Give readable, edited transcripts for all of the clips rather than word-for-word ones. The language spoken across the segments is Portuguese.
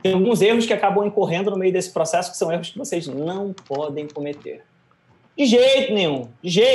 Tem alguns erros que acabam incorrendo no meio desse processo, que são erros que vocês não podem cometer. De jeito nenhum,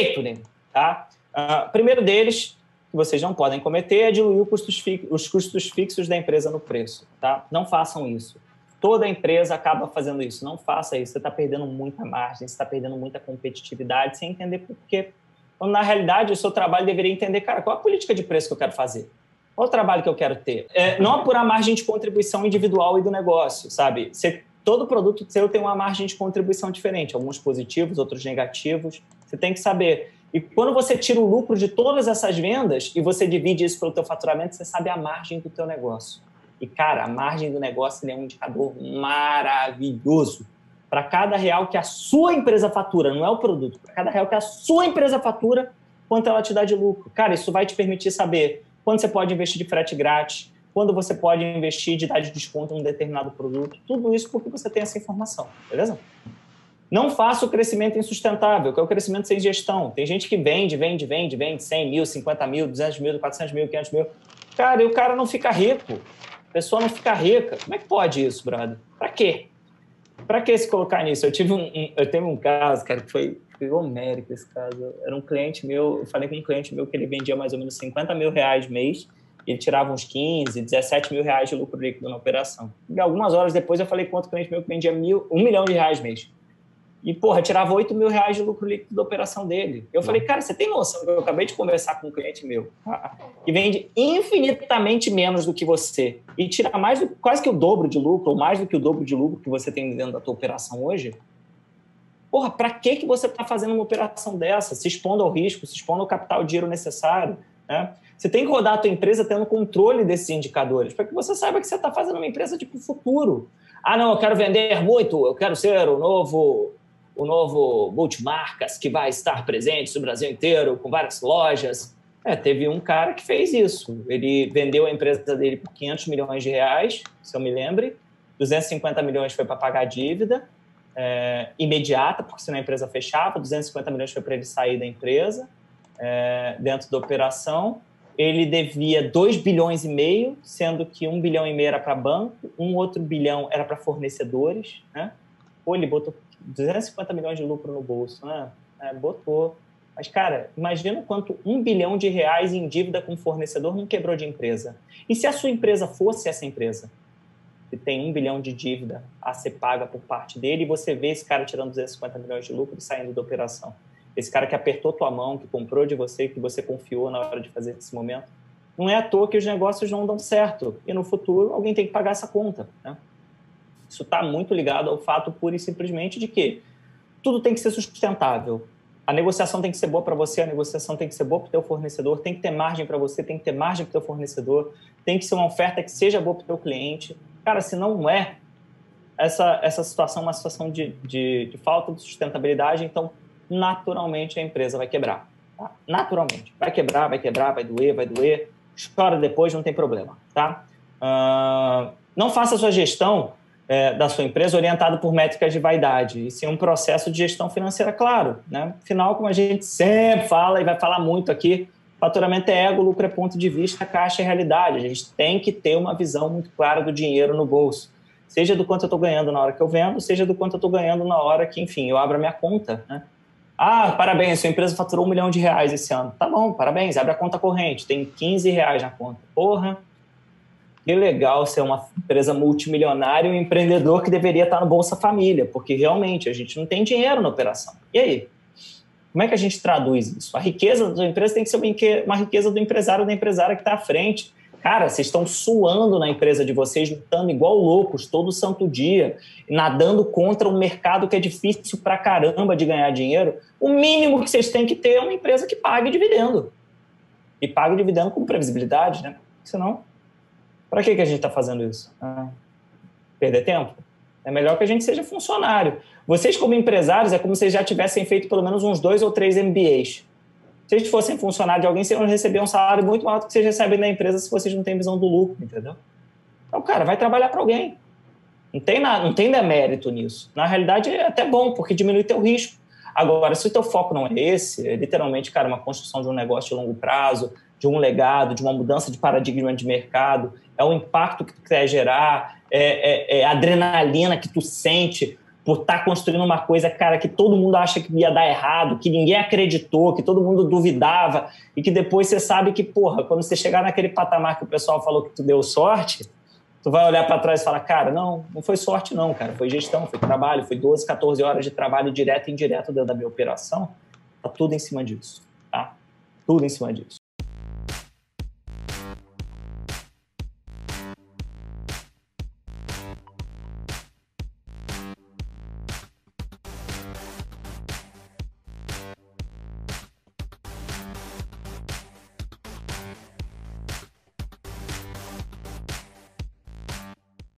tá? Primeiro deles, que vocês não podem cometer, é diluir os custos fixos da empresa no preço, tá? Não façam isso. Toda empresa acaba fazendo isso. Não faça isso. Você está perdendo muita margem, você está perdendo muita competitividade, sem entender por quê. Quando, na realidade, o seu trabalho deveria entender, cara, qual a política de preço que eu quero fazer? Qual o trabalho que eu quero ter? Não apurar a margem de contribuição individual e do negócio, sabe? Todo produto seu tem uma margem de contribuição diferente, alguns positivos, outros negativos. Você tem que saber. E quando você tira o lucro de todas essas vendas e você divide isso pelo teu faturamento, você sabe a margem do teu negócio. E, cara, a margem do negócio é um indicador maravilhoso. Para cada real que a sua empresa fatura, não é o produto, para cada real que a sua empresa fatura, quanto ela te dá de lucro. Cara, isso vai te permitir saber quando você pode investir de frete grátis, quando você pode investir de dar de desconto em um determinado produto. Tudo isso porque você tem essa informação, beleza? Não faça o crescimento insustentável, que é o crescimento sem gestão. Tem gente que vende 100 mil, 50 mil, 200 mil, 400 mil, 500 mil. Cara, e o cara não fica rico. A pessoa não fica rica. Como é que pode isso, brother? Pra quê? Pra que se colocar nisso? Eu tive um caso, cara, que foi homérico esse caso. Era um cliente meu, eu falei com um cliente meu que ele vendia mais ou menos 50 mil reais mês, e ele tirava uns 15, 17 mil reais de lucro líquido na operação. E algumas horas depois eu falei com outro cliente meu que vendia 1 milhão de reais mês. E, porra, tirava 8 mil reais de lucro líquido da operação dele. Eu falei, cara, você tem noção que eu acabei de conversar com um cliente meu, tá? Que vende infinitamente menos do que você e tira quase que o dobro de lucro, ou mais do que o dobro de lucro que você tem dentro da tua operação hoje? Porra, pra que você está fazendo uma operação dessa? Se expondo ao risco, se expondo ao capital, dinheiro necessário, né? Você tem que rodar a tua empresa tendo controle desses indicadores, para que você saiba que você está fazendo uma empresa de futuro. Ah, não, eu quero vender muito, eu quero ser o novo multimarcas que vai estar presente no Brasil inteiro, com várias lojas. Teve um cara que fez isso. Ele vendeu a empresa dele por 500 milhões de reais, se eu me lembre. 250 milhões foi para pagar a dívida imediata, porque senão a empresa fechava. 250 milhões foi para ele sair da empresa, dentro da operação. Ele devia 2 bilhões e meio, sendo que 1 bilhão e meio era para banco, um outro bilhão era para fornecedores, né? Pô, ele botou 250 milhões de lucro no bolso, né? Botou. Mas, cara, imagina quanto 1 bilhão de reais em dívida com fornecedor não quebrou de empresa. E se a sua empresa fosse essa empresa, que tem 1 bilhão de dívida a ser paga por parte dele, e você vê esse cara tirando 250 milhões de lucro e saindo da operação. Esse cara que apertou tua mão, que comprou de você, que você confiou na hora de fazer esse momento. Não é à toa que os negócios não dão certo. E no futuro, alguém tem que pagar essa conta, né? Isso está muito ligado ao fato pura e simplesmente de que tudo tem que ser sustentável. A negociação tem que ser boa para você, a negociação tem que ser boa para o teu fornecedor, tem que ter margem para você, tem que ter margem para o teu fornecedor, tem que ser uma oferta que seja boa para o teu cliente. Cara, se não é, essa situação é uma situação de falta de sustentabilidade, então, naturalmente, a empresa vai quebrar. Tá? Naturalmente. Vai quebrar, vai doer. Chora depois, não tem problema. Tá? Não faça a sua gestão da sua empresa orientado por métricas de vaidade, e sim um processo de gestão financeira claro, né? Afinal, como a gente sempre fala e vai falar muito aqui, faturamento é ego, lucro é ponto de vista, caixa é realidade. A gente tem que ter uma visão muito clara do dinheiro no bolso, seja do quanto eu estou ganhando na hora que eu vendo, seja do quanto eu estou ganhando na hora que, enfim, eu abro a minha conta, né? Ah, parabéns, sua empresa faturou 1 milhão de reais esse ano. Tá bom, parabéns, abre a conta corrente, tem 15 reais na conta. Porra, que legal ser uma empresa multimilionária e um empreendedor que deveria estar no Bolsa Família, porque realmente a gente não tem dinheiro na operação. E aí? Como é que a gente traduz isso? A riqueza da sua empresa tem que ser uma riqueza do empresário ou da empresária que está à frente. Cara, vocês estão suando na empresa de vocês, lutando igual loucos todo santo dia, nadando contra um mercado que é difícil pra caramba de ganhar dinheiro. O mínimo que vocês têm que ter é uma empresa que pague dividendo. E pague dividendo com previsibilidade, né? Senão, para que a gente está fazendo isso? Perder tempo? É melhor que a gente seja funcionário. Vocês, como empresários, é como se vocês já tivessem feito pelo menos uns 2 ou 3 MBAs. Se vocês fossem funcionário de alguém, vocês iam receber um salário muito maior do que vocês recebem da empresa se vocês não têm visão do lucro, entendeu? Então, cara, vai trabalhar para alguém. Não tem demérito nisso. Na realidade, é até bom, porque diminui teu risco. Agora, se o teu foco não é esse, é literalmente, cara, uma construção de um negócio de longo prazo, de um legado, de uma mudança de paradigma de mercado, é o impacto que tu quer gerar, é a adrenalina que tu sente por estar construindo uma coisa, cara, que todo mundo acha que ia dar errado, que ninguém acreditou, que todo mundo duvidava, e que depois você sabe que, porra, quando você chegar naquele patamar que o pessoal falou que tu deu sorte, tu vai olhar para trás e falar, cara, não foi sorte não, cara, foi gestão, foi trabalho, foi 12, 14 horas de trabalho direto e indireto dentro da minha operação, tá tudo em cima disso, tá? Tudo em cima disso.